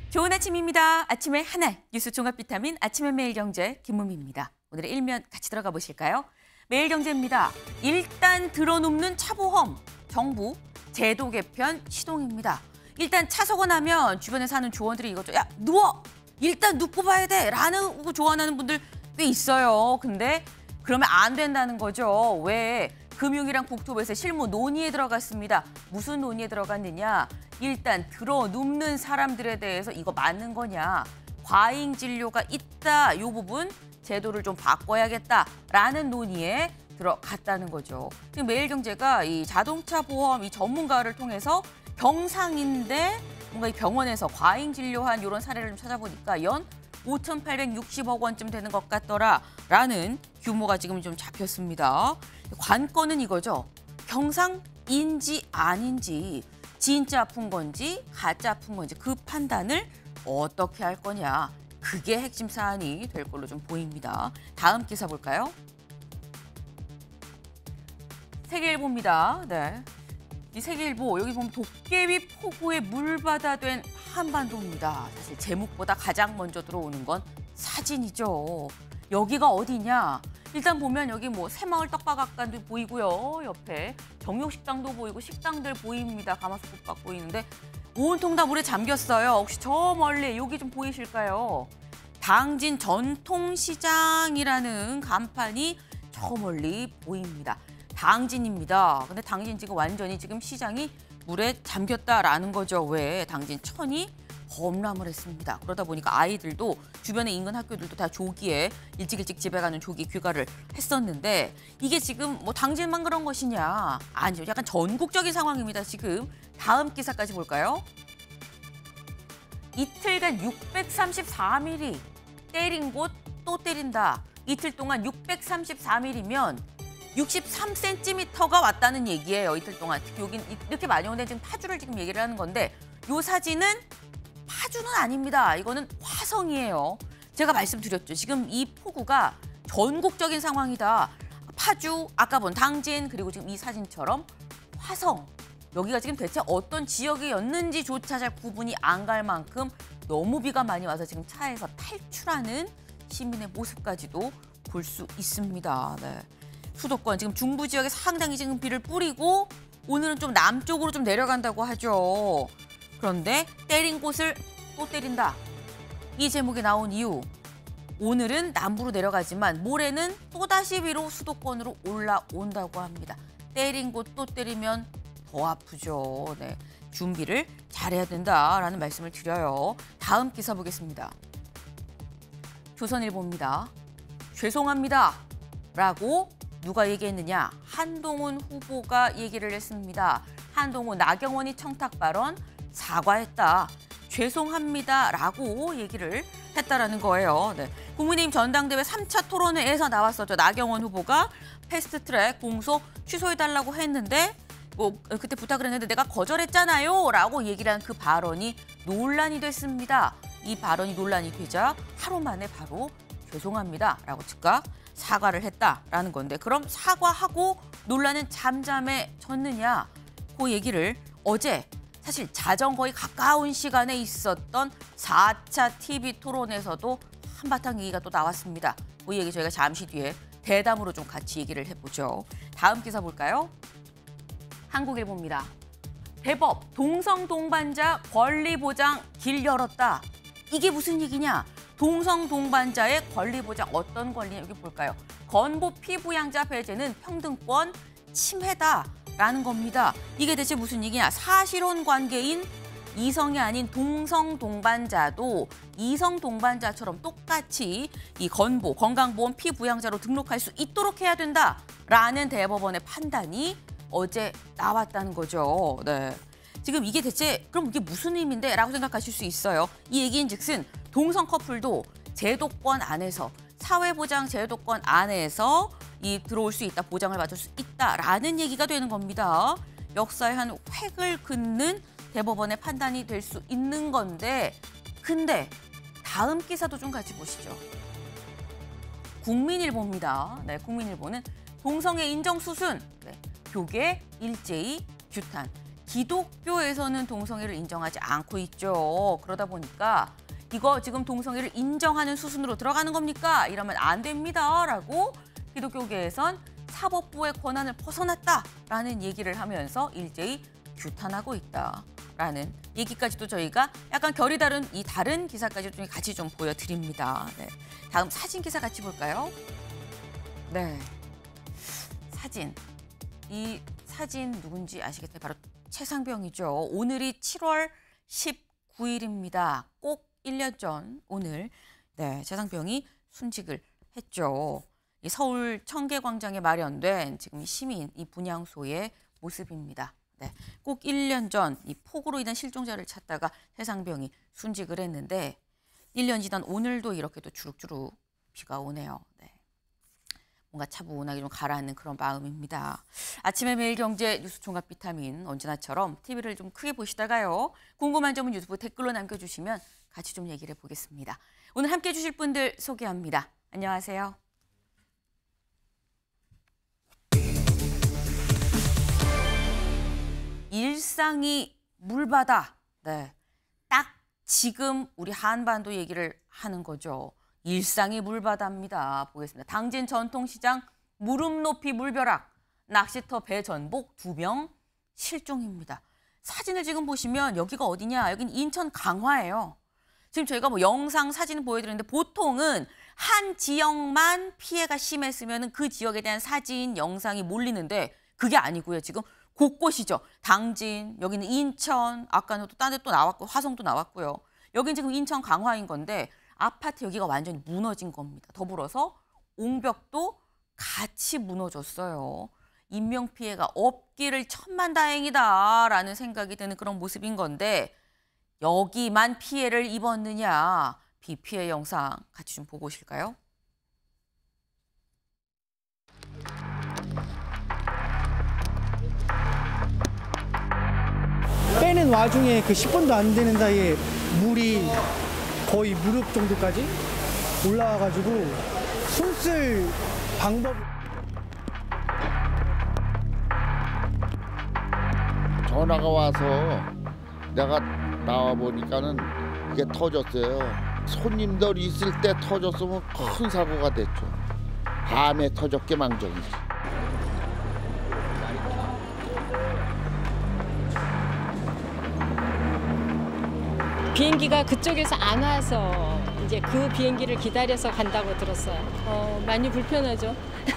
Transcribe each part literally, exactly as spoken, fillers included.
좋은 아침입니다. 아침의 하나 뉴스 종합 비타민 아침의 매일경제 김무미입니다. 오늘의 일면 같이 들어가 보실까요? 매일경제입니다. 일단 들어눕는 차보험, 정부 제도 개편 시동입니다. 일단 차 사고 나면 주변에 사는 조언들이 이거죠. 야, 누워! 일단 눕고 봐야 돼! 라는 거 조언하는 분들 꽤 있어요. 근데 그러면 안 된다는 거죠. 왜? 금융이랑 국토부에서 실무 논의에 들어갔습니다. 무슨 논의에 들어갔느냐? 일단 들어 눕는 사람들에 대해서 이거 맞는 거냐? 과잉 진료가 있다. 이 부분 제도를 좀 바꿔야겠다라는 논의에 들어갔다는 거죠. 지금 매일경제가 이 자동차 보험 이 전문가를 통해서 경상인데 뭔가 이 병원에서 과잉 진료한 이런 사례를 좀 찾아보니까 연 오천팔백육십억 원쯤 되는 것 같더라라는 규모가 지금 좀 잡혔습니다. 관건은 이거죠. 경상인지 아닌지, 진짜 아픈 건지 가짜 아픈 건지 그 판단을 어떻게 할 거냐. 그게 핵심 사안이 될 걸로 좀 보입니다. 다음 기사 볼까요? 세계일보입니다. 네. 이 세계일보 여기 보면 도깨비 폭우에 물바다 된 한반도입니다. 사실 제목보다 가장 먼저 들어오는 건 사진이죠. 여기가 어디냐? 일단 보면 여기 뭐 새마을 떡바각관도 보이고요. 옆에 정육식당도 보이고 식당들 보입니다. 가마솥국밥 보이는데 온통 다 물에 잠겼어요. 혹시 저 멀리 여기 좀 보이실까요? 당진 전통시장이라는 간판이 저 멀리 보입니다. 당진입니다. 근데 당진 지금 완전히 지금 시장이 물에 잠겼다라는 거죠. 왜? 당진 천이 범람을 했습니다. 그러다 보니까 아이들도 주변의 인근 학교들도 다 조기에 일찍 일찍 집에 가는 조기 귀가를 했었는데 이게 지금 뭐 당진만 그런 것이냐? 아니요. 약간 전국적인 상황입니다. 지금 다음 기사까지 볼까요? 이틀간 육백삼십사 밀리미터 때린 곳 또 때린다. 이틀 동안 육백삼십사 밀리미터면 육십삼 센티미터가 왔다는 얘기예요. 이틀 동안. 특히 여긴 이렇게 많이 오는데 지금 파주를 지금 얘기를 하는 건데 이 사진은 파주는 아닙니다. 이거는 화성이에요. 제가 말씀드렸죠. 지금 이 폭우가 전국적인 상황이다. 파주, 아까 본 당진, 그리고 지금 이 사진처럼 화성. 여기가 지금 대체 어떤 지역이었는지조차 잘 구분이 안 갈 만큼 너무 비가 많이 와서 지금 차에서 탈출하는 시민의 모습까지도 볼 수 있습니다. 네. 수도권 지금 중부 지역에 상당히 지금 비를 뿌리고 오늘은 좀 남쪽으로 좀 내려간다고 하죠. 그런데 때린 곳을 또 때린다. 이 제목이 나온 이유. 오늘은 남부로 내려가지만 모레는 또다시 위로 수도권으로 올라온다고 합니다. 때린 곳 또 때리면 더 아프죠. 네. 준비를 잘해야 된다라는 말씀을 드려요. 다음 기사 보겠습니다. 조선일보입니다. 죄송합니다. 라고 누가 얘기했느냐? 한동훈 후보가 얘기를 했습니다. 한동훈, 나경원이 청탁 발언 사과했다. 죄송합니다라고 얘기를 했다라는 거예요. 네. 국민의힘 전당대회 삼 차 토론회에서 나왔었죠. 나경원 후보가 패스트트랙 공소 취소해달라고 했는데 뭐 그때 부탁을 했는데 내가 거절했잖아요 라고 얘기를 한 그 발언이 논란이 됐습니다. 이 발언이 논란이 되자 하루 만에 바로 죄송합니다라고 즉각 사과를 했다라는 건데 그럼 사과하고 논란은 잠잠해졌느냐? 그 얘기를 어제 사실 자정거의 가까운 시간에 있었던 사 차 티비 토론에서도 한바탕 얘기가 또 나왔습니다. 그 얘기 저희가 잠시 뒤에 대담으로 좀 같이 얘기를 해보죠. 다음 기사 볼까요? 한국일보입니다. 대법 동성 동반자 권리 보장 길 열었다. 이게 무슨 얘기냐? 동성 동반자의 권리 보장 어떤 권리냐 여기 볼까요? 건보 피부양자 배제는 평등권 침해다라는 겁니다. 이게 대체 무슨 얘기냐? 사실혼 관계인 이성이 아닌 동성 동반자도 이성 동반자처럼 똑같이 이 건보 건강보험 피부양자로 등록할 수 있도록 해야 된다라는 대법원의 판단이 어제 나왔다는 거죠. 네. 지금 이게 대체 그럼 이게 무슨 의미인데? 라고 생각하실 수 있어요. 이 얘기인즉슨 동성 커플도 제도권 안에서 사회보장 제도권 안에서 이 들어올 수 있다, 보장을 받을 수 있다라는 얘기가 되는 겁니다. 역사의 한 획을 긋는 대법원의 판단이 될 수 있는 건데 근데 다음 기사도 좀 같이 보시죠. 국민일보입니다. 네, 국민일보는 동성애 인정 수순, 네, 교계 일제히 규탄. 기독교에서는 동성애를 인정하지 않고 있죠. 그러다 보니까 이거 지금 동성애를 인정하는 수순으로 들어가는 겁니까? 이러면 안 됩니다. 라고 기독교계에선 사법부의 권한을 벗어났다라는 얘기를 하면서 일제히 규탄하고 있다라는 얘기까지도 저희가 약간 결이 다른 이 다른 기사까지 좀 같이 좀 보여드립니다. 네. 다음 사진 기사 같이 볼까요? 네, 사진. 이 사진 누군지 아시겠어요? 바로 최상병이죠. 오늘이 칠월 십구일입니다. 꼭 일 년 전 오늘 네, 최상병이 순직을 했죠. 이 서울 청계광장에 마련된 지금 시민 이 분향소의 모습입니다. 네, 꼭 일 년 전 이 폭우로 인한 실종자를 찾다가 최상병이 순직을 했는데 일 년 지난 오늘도 이렇게 또 주룩주룩 비가 오네요. 네. 뭔가 차분하게 좀 가라앉는 그런 마음입니다. 아침에 매일경제 뉴스 종합 비타민 언제나처럼 티비를 좀 크게 보시다가요. 궁금한 점은 유튜브 댓글로 남겨주시면 같이 좀 얘기를 해보겠습니다. 오늘 함께해 주실 분들 소개합니다. 안녕하세요. 일상이 물바다. 네, 딱 지금 우리 한반도 얘기를 하는 거죠. 일상이 물바다입니다. 보겠습니다. 당진 전통시장 무릎 높이 물벼락. 낚시터 배 전복 두 명 실종입니다. 사진을 지금 보시면 여기가 어디냐? 여긴 인천 강화예요. 지금 저희가 뭐 영상, 사진을 보여드리는데 보통은 한 지역만 피해가 심했으면 그 지역에 대한 사진, 영상이 몰리는데 그게 아니고요. 지금 곳곳이죠. 당진, 여기는 인천, 아까는 또 딴 데 또 나왔고 화성도 나왔고요. 여긴 지금 인천 강화인 건데 아파트 여기가 완전히 무너진 겁니다. 더불어서 옹벽도 같이 무너졌어요. 인명피해가 없기를 천만다행이다라는 생각이 드는 그런 모습인 건데 여기만 피해를 입었느냐. 비 피해 영상 같이 좀 보고 오실까요? 빼는 와중에 그 십 분도 안 되는 사이에 물이 거의 무릎 정도까지 올라와가지고 손 쓸 방법. 전화가 와서 내가 나와 보니까는 이게 터졌어요. 손님들 있을 때 터졌으면 큰 사고가 됐죠. 밤에 터졌게 망정이지. 비행기가 그쪽에서 안 와서 이제 그 비행기를 기다려서 간다고 들었어요. 어, 많이 불편하죠.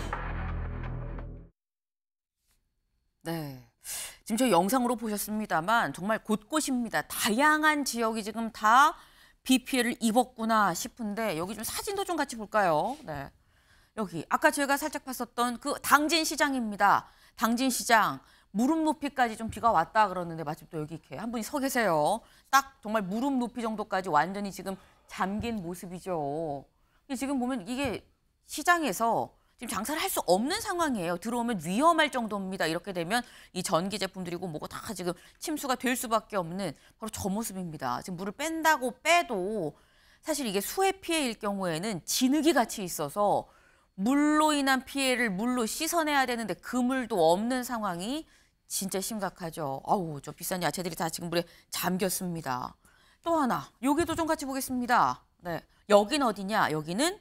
네, 지금 저희 영상으로 보셨습니다만 정말 곳곳입니다. 다양한 지역이 지금 다 비 피해를 입었구나 싶은데 여기 좀 사진도 좀 같이 볼까요? 네, 여기 아까 저희가 살짝 봤었던 그 당진시장입니다. 당진시장. 무릎 높이까지 좀 비가 왔다 그러는데 마침 또 여기 이렇게 한 분이 서 계세요. 딱 정말 무릎 높이 정도까지 완전히 지금 잠긴 모습이죠. 지금 보면 이게 시장에서 지금 장사를 할 수 없는 상황이에요. 들어오면 위험할 정도입니다. 이렇게 되면 이 전기 제품들이고 뭐고 다 지금 침수가 될 수밖에 없는 바로 저 모습입니다. 지금 물을 뺀다고 빼도 사실 이게 수해 피해일 경우에는 진흙이 같이 있어서 물로 인한 피해를 물로 씻어내야 되는데 그 물도 없는 상황이 진짜 심각하죠. 아우, 저 비싼 야채들이 다 지금 물에 잠겼습니다. 또 하나, 여기도 좀 같이 보겠습니다. 네, 여긴 어디냐? 여기는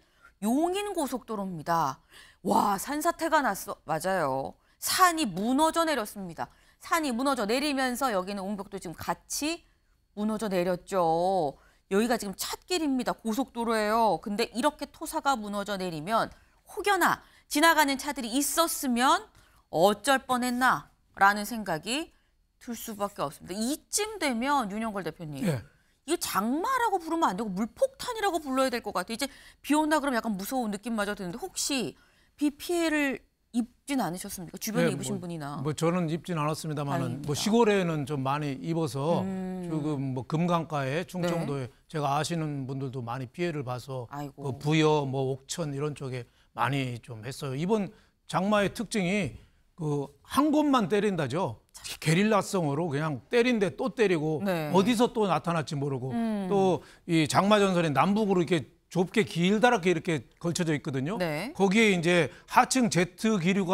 용인고속도로입니다. 와, 산사태가 났어. 맞아요. 산이 무너져 내렸습니다. 산이 무너져 내리면서 여기는 옹벽도 지금 같이 무너져 내렸죠. 여기가 지금 찻길입니다. 고속도로예요. 근데 이렇게 토사가 무너져 내리면 혹여나 지나가는 차들이 있었으면 어쩔 뻔했나라는 생각이 들 수밖에 없습니다. 이쯤 되면 윤영걸 대표님, 네. 이거 장마라고 부르면 안 되고 물폭탄이라고 불러야 될 것 같아요. 이제 비 온다 그러면 약간 무서운 느낌마저 드는데 혹시 비 피해를 입진 않으셨습니까? 주변에 네, 입으신 뭐, 분이나. 뭐 저는 입진 않았습니다만은 뭐 시골에는 좀 많이 입어서 음. 지금 뭐 금강가에 충청도에 네. 제가 아시는 분들도 많이 피해를 봐서 그 부여, 뭐 옥천 이런 쪽에 많이 좀 했어요. 이번 장마의 특징이 그 한 곳만 때린다죠. 게릴라성으로 그냥 때린데 또 때리고 네. 어디서 또 나타날지 모르고 음. 또 이 장마 전선이 남북으로 이렇게 좁게 길다랗게 이렇게 걸쳐져 있거든요. 네. 거기에 이제 하층 제트 기류가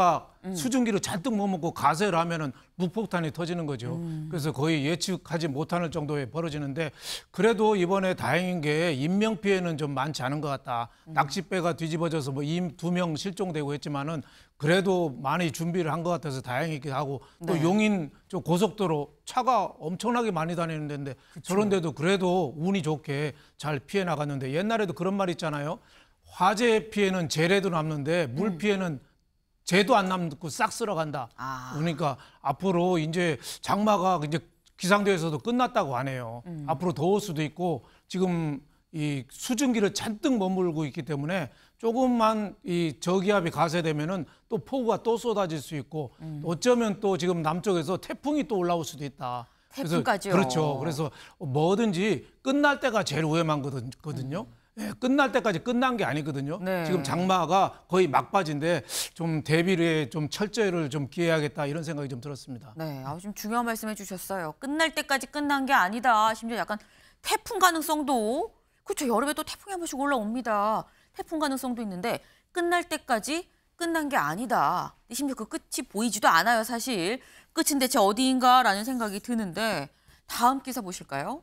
음. 수증기를 잔뜩 머금고 가세를 하면은 무폭탄이 터지는 거죠. 음. 그래서 거의 예측하지 못하는 정도에 벌어지는데 그래도 이번에 다행인 게 인명 피해는 좀 많지 않은 것 같다. 음. 낚싯배가 뒤집어져서 뭐 두 명 실종되고 했지만은 그래도 많이 준비를 한 것 같아서 다행이기도 하고 또 네. 용인 저 고속도로 차가 엄청나게 많이 다니는 데인데 그쵸. 저런 데도 그래도 운이 좋게 잘 피해 나갔는데 옛날에도 그런 말 있잖아요. 화재 피해는 재래도 남는데 물 음. 피해는 재도 안 남고 싹 쓸어간다. 아. 그러니까 앞으로 이제 장마가 이제 기상대에서도 끝났다고 하네요. 음. 앞으로 더울 수도 있고 지금 이 수증기를 잔뜩 머물고 있기 때문에 조금만 이 저기압이 가세되면은 또 폭우가 또 쏟아질 수 있고 음. 어쩌면 또 지금 남쪽에서 태풍이 또 올라올 수도 있다. 태풍까지요. 그래서, 그렇죠. 그래서 뭐든지 끝날 때가 제일 위험한 거거든요. 음. 네, 끝날 때까지 끝난 게 아니거든요. 네. 지금 장마가 거의 막바지인데 좀 대비를 좀 철저히를 좀 기해야겠다 이런 생각이 좀 들었습니다. 네, 아주 좀 중요한 말씀해 주셨어요. 끝날 때까지 끝난 게 아니다. 심지어 약간 태풍 가능성도 그렇죠. 여름에 또 태풍이 한 번씩 올라옵니다. 태풍 가능성도 있는데 끝날 때까지 끝난 게 아니다. 심지어 그 끝이 보이지도 않아요. 사실 끝은 대체 어디인가라는 생각이 드는데 다음 기사 보실까요?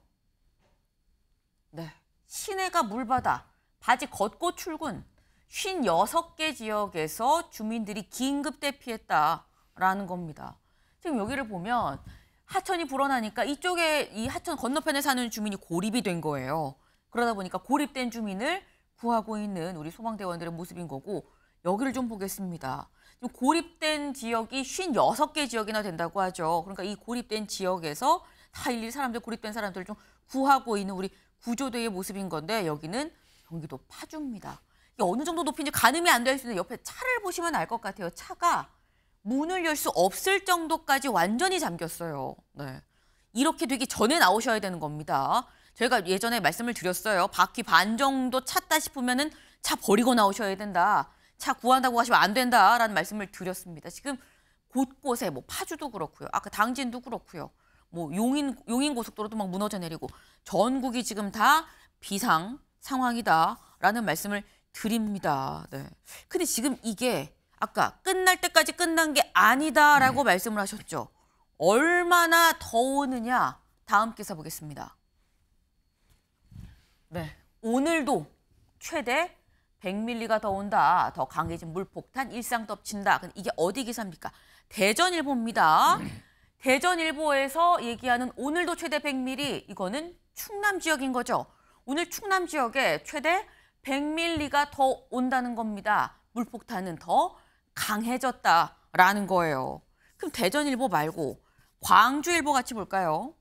네. 시내가 물바다, 바지 걷고 출근, 오십육 개 지역에서 주민들이 긴급 대피했다라는 겁니다. 지금 여기를 보면 하천이 불어나니까 이쪽에 이 하천 건너편에 사는 주민이 고립이 된 거예요. 그러다 보니까 고립된 주민을 구하고 있는 우리 소방대원들의 모습인 거고 여기를 좀 보겠습니다. 지금 고립된 지역이 오십육 개 지역이나 된다고 하죠. 그러니까 이 고립된 지역에서 다 일일이 사람들 고립된 사람들을 좀 구하고 있는 우리 구조대의 모습인 건데 여기는 경기도 파주입니다. 이게 어느 정도 높이인지 가늠이 안 될 수 있는 옆에 차를 보시면 알 것 같아요. 차가 문을 열 수 없을 정도까지 완전히 잠겼어요. 네. 이렇게 되기 전에 나오셔야 되는 겁니다. 저희가 예전에 말씀을 드렸어요. 바퀴 반 정도 찼다 싶으면은 차 버리고 나오셔야 된다. 차 구한다고 하시면 안 된다라는 말씀을 드렸습니다. 지금 곳곳에 뭐 파주도 그렇고요. 아까 당진도 그렇고요. 뭐 용인 용인 고속도로도 막 무너져 내리고 전국이 지금 다 비상 상황이다라는 말씀을 드립니다. 네. 근데 지금 이게 아까 끝날 때까지 끝난 게 아니다라고 음. 말씀을 하셨죠. 얼마나 더우느냐 다음 기사 보겠습니다. 네. 오늘도 최대 백 밀리미터가 더 온다. 더 강해진 물폭탄 일상 덮친다. 이게 어디 기사입니까? 대전일보입니다. 음. 대전일보에서 얘기하는 오늘도 최대 백 밀리미터 이거는 충남 지역인 거죠. 오늘 충남 지역에 최대 백 밀리미터가 더 온다는 겁니다. 물폭탄은 더 강해졌다라는 거예요. 그럼 대전일보 말고 광주일보 같이 볼까요?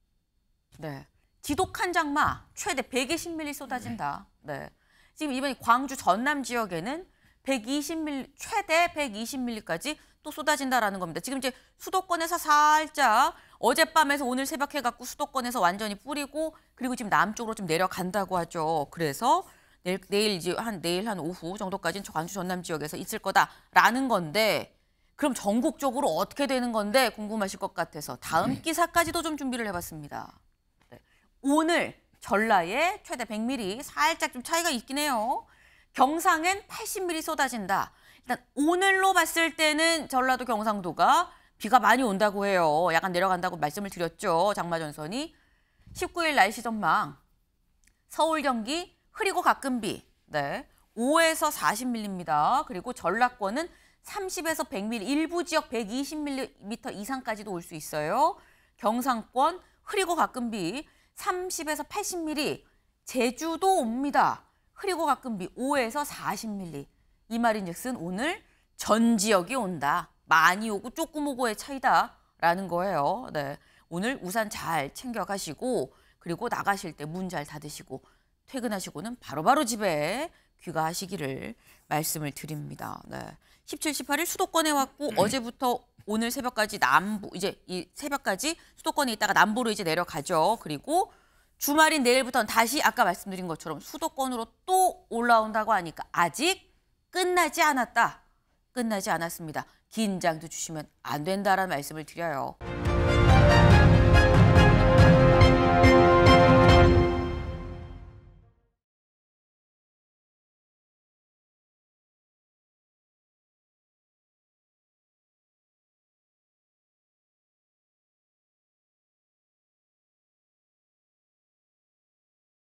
네, 지독한 장마 최대 백이십 밀리미터 쏟아진다. 네, 지금 이번에 광주 전남 지역에는 백이십 밀리미터 최대 백이십 밀리미터까지 또 쏟아진다라는 겁니다. 지금 이제 수도권에서 살짝 어젯밤에서 오늘 새벽 해갖고 수도권에서 완전히 뿌리고 그리고 지금 남쪽으로 좀 내려간다고 하죠. 그래서 내일, 내일 이제 한 내일 한 오후 정도까지는 광주 전남 지역에서 있을 거다라는 건데 그럼 전국적으로 어떻게 되는 건데 궁금하실 것 같아서 다음 기사까지도 좀 준비를 해봤습니다. 네. 오늘 전라에 최대 백 밀리미터 살짝 좀 차이가 있긴 해요. 경상엔 팔십 밀리미터 쏟아진다. 일단 오늘로 봤을 때는 전라도 경상도가 비가 많이 온다고 해요. 약간 내려간다고 말씀을 드렸죠. 장마 전선이. 십구 일 날씨 전망. 서울, 경기 흐리고 가끔 비. 네. 오에서 사십 밀리미터. 그리고 전라권은 삼십에서 백 밀리미터. 일부 지역 백이십 밀리미터 이상까지도 올 수 있어요. 경상권 흐리고 가끔 비. 삼십에서 팔십 밀리미터. 제주도 옵니다. 흐리고 가끔 비. 오에서 사십 밀리미터. 이 말인즉슨 오늘 전 지역이 온다. 많이 오고 조금 오고의 차이다라는 거예요. 네, 오늘 우산 잘 챙겨가시고 그리고 나가실 때 문 잘 닫으시고 퇴근하시고는 바로바로 집에 귀가하시기를 말씀을 드립니다. 네, 십칠, 십팔 일 수도권에 왔고 어제부터 오늘 새벽까지 남부 이제 이 새벽까지 수도권에 있다가 남부로 이제 내려가죠. 그리고 주말인 내일부터는 다시 아까 말씀드린 것처럼 수도권으로 또 올라온다고 하니까 아직 끝나지 않았다. 끝나지 않았습니다. 긴장도 주시면 안 된다라는 말씀을 드려요.